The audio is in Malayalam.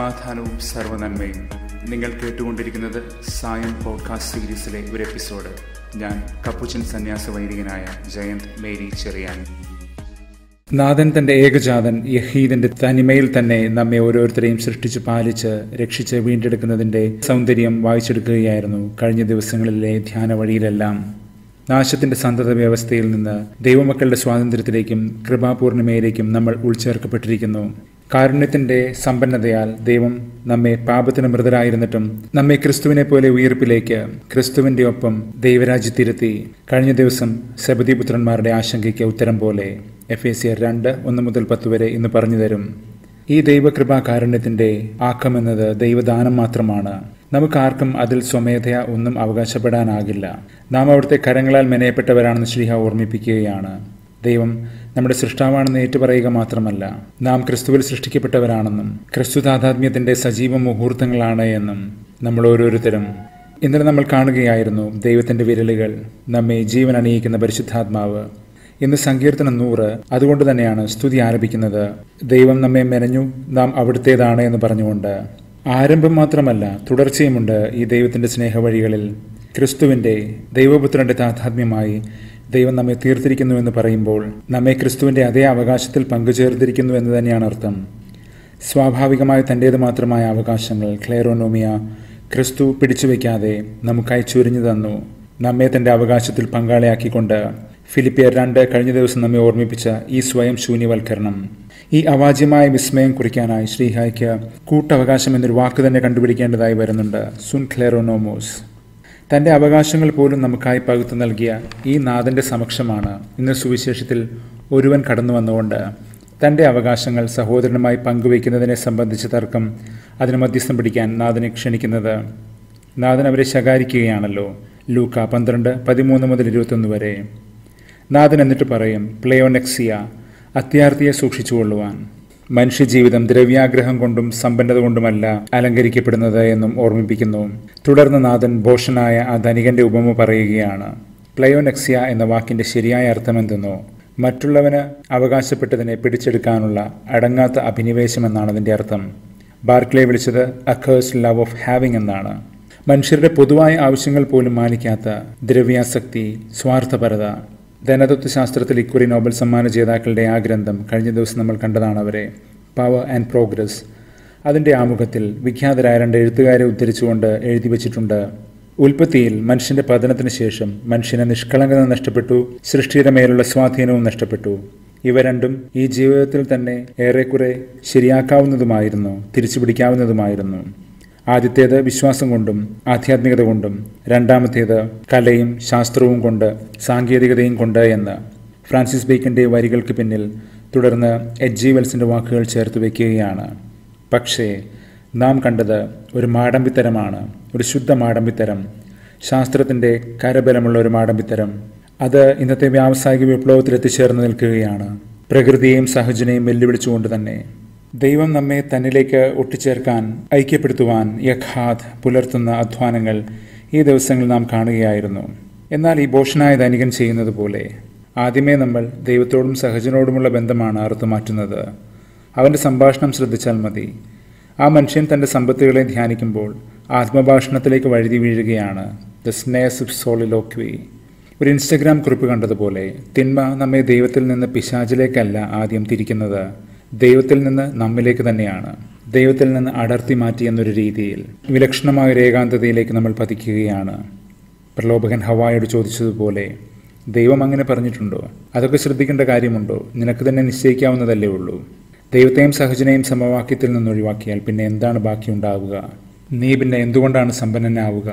സമാധാനവും സർവ്വനന്മയും. നിങ്ങൾ കേട്ടുകൊണ്ടിരിക്കുന്നത് സായം പോഡ്കാസ്റ്റ് സീരീസിലെ ഒരു എപ്പിസോഡ്. ഞാൻ കപ്പുച്ചിൻ സന്യാസ വൈദികനായ ജയന്ത് മേരി ചെറിയാൻ. നാഥൻ തന്റെ ഏകജാതൻ യഹീദിന്റെ തനിമയിൽ തന്നെ നമ്മെ ഓരോരുത്തരെയും സൃഷ്ടിച്ച് പാലിച്ച് രക്ഷിച്ച് വീണ്ടെടുക്കുന്നതിന്റെ സൗന്ദര്യം വായിച്ചെടുക്കുകയായിരുന്നു കഴിഞ്ഞ ദിവസങ്ങളിലെ ധ്യാന വഴിയിലെല്ലാം. നാശത്തിന്റെ സന്തത വ്യവസ്ഥയിൽ നിന്ന് ദൈവമക്കളുടെ സ്വാതന്ത്ര്യത്തിലേക്കും കൃപാപൂർണിമയിലേക്കും നമ്മൾ ഉൾച്ചേർക്കപ്പെട്ടിരിക്കുന്നു. കാരുണ്യത്തിന്റെ സമ്പന്നതയാൽ ദൈവം നമ്മെ പാപത്തിന് മൃതരായിരുന്നിട്ടും നമ്മെ ക്രിസ്തുവിനെ പോലെ ഉയർപ്പിലേക്ക് ക്രിസ്തുവിന്റെ ഒപ്പം ദൈവരാജ്യത്തിരുത്തി. കഴിഞ്ഞ ദിവസം സെബദീപുത്രന്മാരുടെ ആശങ്കയ്ക്ക് ഉത്തരം പോലെ എഫേസ്യർ 2:1-10 വരെ ഇന്ന് പറഞ്ഞു തരും. ഈ ദൈവകൃപാ കാരുണ്യത്തിന്റെ ആക്കമെന്നത് ദൈവദാനം മാത്രമാണ്. നമുക്കാർക്കും അതിൽ സ്വമേധയാ ഒന്നും അവകാശപ്പെടാനാകില്ല. നാം അവിടുത്തെ കരങ്ങളാൽ മെനയപ്പെട്ടവരാണെന്ന് ശ്ലീഹ ഓർമ്മിപ്പിക്കുകയാണ്. ദൈവം നമ്മുടെ സൃഷ്ടാവാണെന്ന് ഏറ്റുപറയുക മാത്രമല്ല, നാം ക്രിസ്തുവിൽ സൃഷ്ടിക്കപ്പെട്ടവരാണെന്നും ക്രിസ്തു താതാത്മ്യത്തിന്റെ സജീവ മുഹൂർത്തങ്ങളാണ് എന്നും നമ്മൾ ഓരോരുത്തരും. ഇന്നലെ നമ്മൾ കാണുകയായിരുന്നു ദൈവത്തിന്റെ വിരലുകൾ, നമ്മെ ജീവൻ അണിയിക്കുന്ന പരിശുദ്ധാത്മാവ്. ഇന്ന് സങ്കീർത്തനം 100 അതുകൊണ്ട് തന്നെയാണ് സ്തുതി ആരംഭിക്കുന്നത്. ദൈവം നമ്മെ മെനഞ്ഞു, നാം അവിടുത്തേതാണ് എന്ന് പറഞ്ഞുകൊണ്ട്. ആരംഭം മാത്രമല്ല, തുടർച്ചയുമുണ്ട് ഈ ദൈവത്തിന്റെ സ്നേഹവഴികളിൽ. ക്രിസ്തുവിന്റെ ദൈവപുത്രന്റെ താതാത്മ്യമായി ദൈവം നമ്മെ തീർത്തിരിക്കുന്നു എന്ന് പറയുമ്പോൾ നമ്മെ ക്രിസ്തുവിന്റെ അതേ അവകാശത്തിൽ പങ്കുചേർത്തിരിക്കുന്നു എന്ന് തന്നെയാണ് അർത്ഥം. സ്വാഭാവികമായി തൻ്റേത് മാത്രമായ അവകാശങ്ങൾ ക്ലേറോനോമിയ ക്രിസ്തു പിടിച്ചുവെക്കാതെ നമുക്കായി ചുരിഞ്ഞു തന്നു, നമ്മെ തന്റെ അവകാശത്തിൽ പങ്കാളിയാക്കിക്കൊണ്ട്. ഫിലിപ്പിയർ 2 കഴിഞ്ഞ ദിവസം നമ്മെ ഓർമ്മിപ്പിച്ച ഈ സ്വയം ശൂന്യവൽക്കരണം, ഈ അവാച്യമായ വിസ്മയം കുറിക്കാനായി ശ്രീഹായ്ക്ക് കൂട്ടവകാശം എന്നൊരു വാക്ക് തന്നെ കണ്ടുപിടിക്കേണ്ടതായി വരുന്നുണ്ട്. സുൻ ക്ലേറോനോമോസ്. തൻ്റെ അവകാശങ്ങൾ പോലും നമുക്കായി പകുത്തു നൽകിയ ഈ നാഥൻ്റെ സമക്ഷമാണ് ഇന്ന് സുവിശേഷത്തിൽ ഒരുവൻ കടന്നു വന്നുകൊണ്ട് തൻ്റെ അവകാശങ്ങൾ സഹോദരനുമായി പങ്കുവയ്ക്കുന്നതിനെ സംബന്ധിച്ച തർക്കം, അതിന് മധ്യസ്ഥം പിടിക്കാൻ നാഥനെ ക്ഷണിക്കുന്നത്. നാഥൻ അവരെ ശകാരിക്കുകയാണല്ലോ. ലൂക്ക 12:13-21 വരെ. നാഥൻ എന്നിട്ട് പറയും, പ്ലേയോനെക്സിയ, അത്യാർത്തിയെ സൂക്ഷിച്ചുകൊള്ളുവാൻ. മനുഷ്യജീവിതം ദ്രവ്യാഗ്രഹം കൊണ്ടും സമ്പന്നത കൊണ്ടുമല്ല അലങ്കരിക്കപ്പെടുന്നത് എന്നും ഓർമ്മിപ്പിക്കുന്നു. തുടർന്ന് നാഥൻ ഭോഷനായ ആ ധനികന്റെ ഉപമ പറയുകയാണ്. പ്ലയോനെക്സിയ എന്ന വാക്കിന്റെ ശരിയായ അർത്ഥം എന്തെന്നോ, മറ്റുള്ളവന് അവകാശപ്പെട്ടതിനെ പിടിച്ചെടുക്കാനുള്ള അടങ്ങാത്ത അഭിനിവേശം എന്നാണ് അതിന്റെ അർത്ഥം. ബാർക്ലേ വിളിച്ചത് അക്കേഴ്സ്ഡ് ലവ് ഓഫ് ഹാവിംഗ് എന്നാണ്. മനുഷ്യരുടെ പൊതുവായ ആവശ്യങ്ങൾ പോലും മാനിക്കാത്ത ദ്രവ്യാസക്തി, സ്വാർത്ഥപരത. ധനതത്വശാസ്ത്രത്തിൽ ഇക്കുറി നോബൽ സമ്മാന ജേതാക്കളുടെ ആ ഗ്രന്ഥം കഴിഞ്ഞ ദിവസം നമ്മൾ കണ്ടതാണ് അവരെ, പവർ ആൻഡ് പ്രോഗ്രസ്. അതിൻ്റെ ആമുഖത്തിൽ വിഖ്യാതരായ 2 എഴുത്തുകാരെ ഉദ്ധരിച്ചുകൊണ്ട് എഴുതി വച്ചിട്ടുണ്ട്. ഉൽപ്പത്തിയിൽ മനുഷ്യന്റെ പതനത്തിന് ശേഷം മനുഷ്യന് നിഷ്കളങ്കത നഷ്ടപ്പെട്ടു, സൃഷ്ടിയുടെ മേലുള്ള സ്വാധീനവും നഷ്ടപ്പെട്ടു. ഇവ രണ്ടും ഈ ജീവിതത്തിൽ തന്നെ ഏറെക്കുറെ ശരിയാക്കാവുന്നതുമായിരുന്നു, തിരിച്ചുപിടിക്കാവുന്നതുമായിരുന്നു. ആദ്യത്തേത് വിശ്വാസം കൊണ്ടും ആധ്യാത്മികത കൊണ്ടും, രണ്ടാമത്തേത് കലയും ശാസ്ത്രവും കൊണ്ട്, സാങ്കേതികതയും കൊണ്ട് എന്ന് ഫ്രാൻസിസ് ബേക്കന്റെ വരികൾക്ക് പിന്നിൽ തുടർന്ന് H.G. വെൽസിന്റെ വാക്കുകൾ ചേർത്ത് വയ്ക്കുകയാണ്. പക്ഷേ നാം കണ്ടത് ഒരു മാടമ്പിത്തരമാണ്, ഒരു ശുദ്ധ മാടമ്പിത്തരം, ശാസ്ത്രത്തിന്റെ കരബലമുള്ള ഒരു മാടമ്പിത്തരം. അത് ഇന്നത്തെ വ്യാവസായിക വിപ്ലവത്തിൽ എത്തിച്ചേർന്ന് നിൽക്കുകയാണ്, പ്രകൃതിയെയും സഹജനെയും വെല്ലുവിളിച്ചുകൊണ്ട് തന്നെ. ദൈവം നമ്മെ തന്നിലേക്ക് ഒട്ടിച്ചേർക്കാൻ, ഐക്യപ്പെടുത്തുവാൻ യഖാദ് പുലർത്തുന്ന അധ്വാനങ്ങൾ ഈ ദിവസങ്ങളിൽ നാം കാണുകയായിരുന്നു. എന്നാൽ ഈ ഭോഷനായ ധനികൻ ചെയ്യുന്നത് പോലെ ആദ്യമേ നമ്മൾ ദൈവത്തോടും സഹജനോടുമുള്ള ബന്ധമാണ് അറുത്തുമാറ്റുന്നത്. അവൻ്റെ സംഭാഷണം ശ്രദ്ധിച്ചാൽ മതി. ആ മനുഷ്യൻ തൻ്റെ സമ്പത്തുകളെ ധ്യാനിക്കുമ്പോൾ ആത്മഭാഷണത്തിലേക്ക് വഴുതി വീഴുകയാണ്. ദ സ്നേഹ്സ് ഓഫ് സോളിലോക്വി. ഒരു ഇൻസ്റ്റഗ്രാം കുറിപ്പ് കണ്ടതുപോലെ തിന്മ നമ്മെ ദൈവത്തിൽ നിന്ന് പിശാചിലേക്കല്ല ആദ്യം തിരിക്കുന്നത്, ദൈവത്തിൽ നിന്ന് നമ്മിലേക്ക് തന്നെയാണ്. ദൈവത്തിൽ നിന്ന് അടർത്തി മാറ്റി എന്നൊരു രീതിയിൽ വിലക്ഷണമായ ഒരു ഏകാന്തതയിലേക്ക് നമ്മൾ പതിക്കുകയാണ്. പ്രലോഭകൻ ഹവായോട് ചോദിച്ചതുപോലെ, ദൈവം അങ്ങനെ പറഞ്ഞിട്ടുണ്ടോ? അതൊക്കെ ശ്രദ്ധിക്കേണ്ട കാര്യമുണ്ടോ? നിനക്ക് തന്നെ നിശ്ചയിക്കാവുന്നതല്ലേ ഉള്ളൂ. ദൈവത്തെയും സഹജനെയും സമവാക്യത്തിൽ നിന്ന് ഒഴിവാക്കിയാൽ പിന്നെ എന്താണ് ബാക്കിയുണ്ടാവുക? നീ പിന്നെ എന്തുകൊണ്ടാണ് സമ്പന്നനാവുക?